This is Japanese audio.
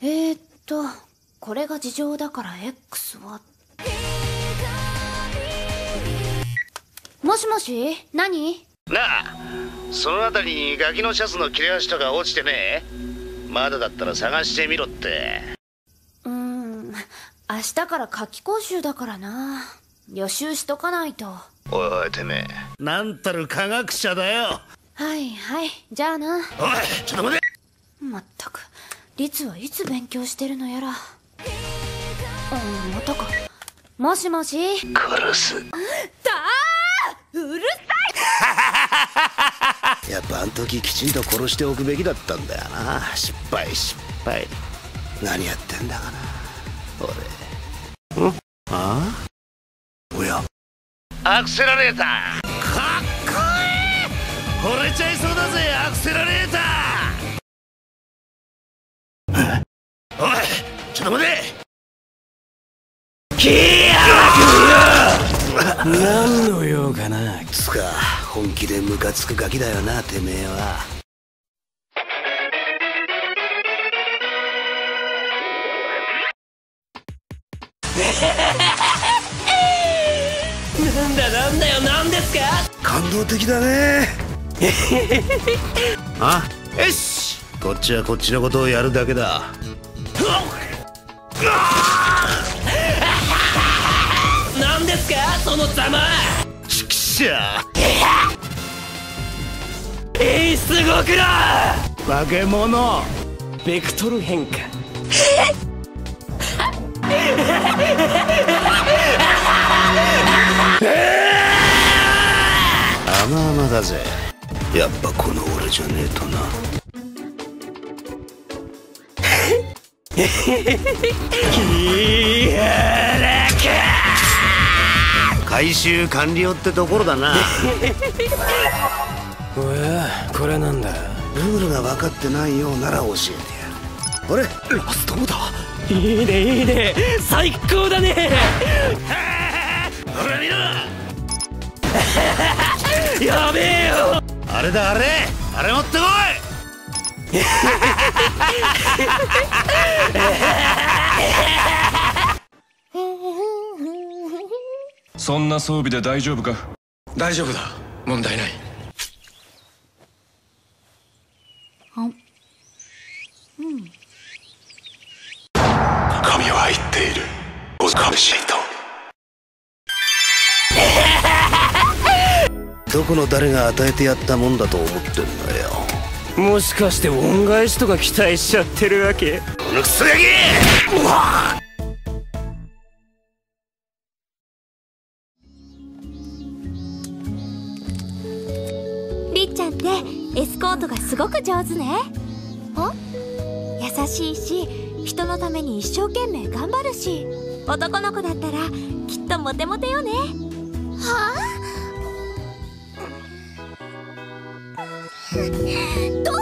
えーっとこれが事情だから X は。もしもし、何？ なあ、その辺りにガキのシャツの切れ端とか落ちてねえ？まだだったら探してみろって。 明日から夏期講習だからな。予習しとかないと。 おいおいてめえ、なんたる科学者だよ。 はいはい、じゃあな。 おい、ちょっと待て。 まったく、律はいつ勉強してるのやら。またか。もしもし。 殺す。 うるさやっぱあん時きちんと殺しておくべきだったんだよな。失敗。何やってんだかな俺。ああ、おや、アクセラレーター。かっこいい。惚れちゃいそうだぜ、アクセラレーター。おい、ちょっと待て。何の用かな。つか本気でムカつくガキだよな、てめえは。なんだよ、なんですか。感動的だね。あ、よし、こっちはこっちのことをやるだけだ。なんですかそのざま。ちくしょう。すごくな化け物。ベクトル変化。甘々だぜ。やっぱこの俺じゃねえとな。回収完了ってところだな。おや、これなんだ。ルールが分かってないようなら教えてやる。あれ、ラストオーダー。いいねいいね、最高だね。ほら見ろ。やべえよ。あれだ、あれ持ってこい。 そんな装備で大丈夫か。 大丈夫だ、問題ない。神は言っている。おかしいと。 どこの誰が与えてやったもんだと思ってんのよ。 もしかして恩返しとか期待しちゃってるわけ？ このクソガキ。 りっちゃんってエスコートがすごく上手ね。優しいし、人のために一生懸命頑張るし、男の子だったらきっとモテモテよね。はあ？どう